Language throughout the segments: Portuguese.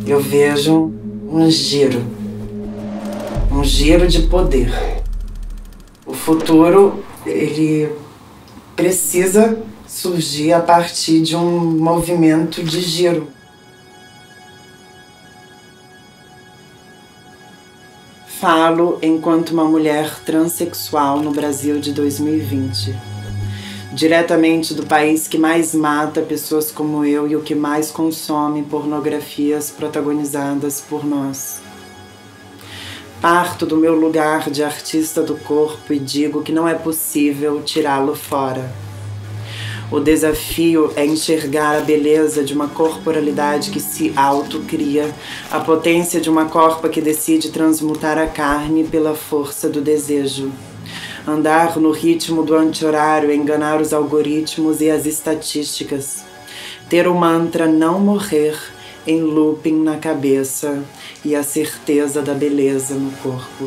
eu vejo um giro de poder. O futuro, ele precisa surgir a partir de um movimento de giro. Falo enquanto uma mulher transexual no Brasil de 2020. Diretamente do país que mais mata pessoas como eu e o que mais consome pornografias protagonizadas por nós. Parto do meu lugar de artista do corpo e digo que não é possível tirá-lo fora. O desafio é enxergar a beleza de uma corporalidade que se autocria, a potência de uma corpa que decide transmutar a carne pela força do desejo. Andar no ritmo do anti-horário, enganar os algoritmos e as estatísticas. Ter o mantra não morrer em looping na cabeça e a certeza da beleza no corpo.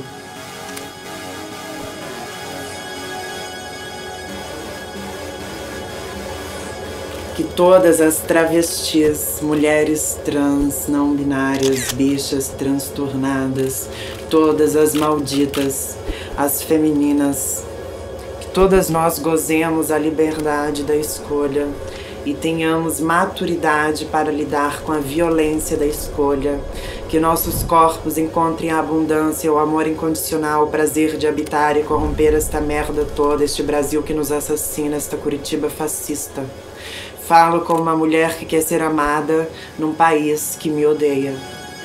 Que todas as travestis, mulheres trans, não binárias, bichas transtornadas, todas as malditas, as femininas, que todas nós gozemos a liberdade da escolha e tenhamos maturidade para lidar com a violência da escolha, que nossos corpos encontrem a abundância, o amor incondicional, o prazer de habitar e corromper esta merda toda, este Brasil que nos assassina, esta Curitiba fascista. Falo como uma mulher que quer ser amada num país que me odeia.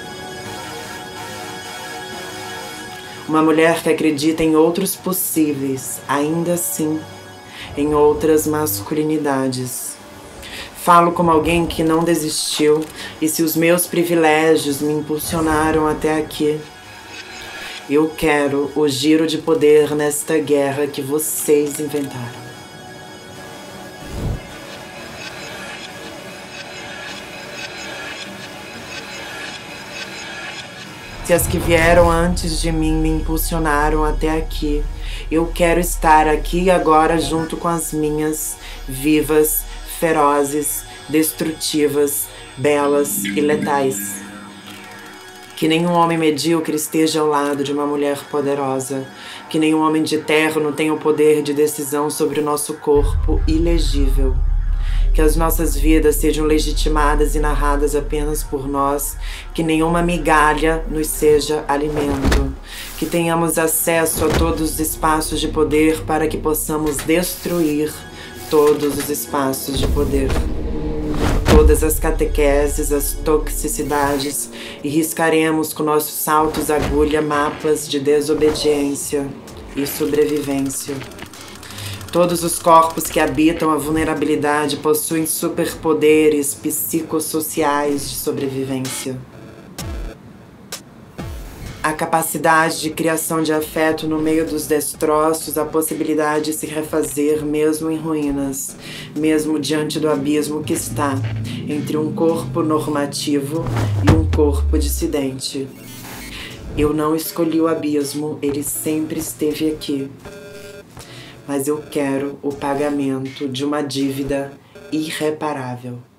Uma mulher que acredita em outros possíveis, ainda assim, em outras masculinidades. Falo como alguém que não desistiu e se os meus privilégios me impulsionaram até aqui, eu quero o giro de poder nesta guerra que vocês inventaram. Se as que vieram antes de mim me impulsionaram até aqui, eu quero estar aqui e agora junto com as minhas, vivas, ferozes, destrutivas, belas e letais. Que nenhum homem medíocre esteja ao lado de uma mulher poderosa. Que nenhum homem de terno tenha o poder de decisão sobre o nosso corpo ilegível. Que as nossas vidas sejam legitimadas e narradas apenas por nós, que nenhuma migalha nos seja alimento, que tenhamos acesso a todos os espaços de poder para que possamos destruir todos os espaços de poder. Todas as catequeses, as toxicidades, e riscaremos com nossos saltos agulha mapas de desobediência e sobrevivência. Todos os corpos que habitam a vulnerabilidade possuem superpoderes psicossociais de sobrevivência. A capacidade de criação de afeto no meio dos destroços, a possibilidade de se refazer mesmo em ruínas, mesmo diante do abismo que está entre um corpo normativo e um corpo dissidente. Eu não escolhi o abismo, ele sempre esteve aqui. Mas eu quero o pagamento de uma dívida irreparável.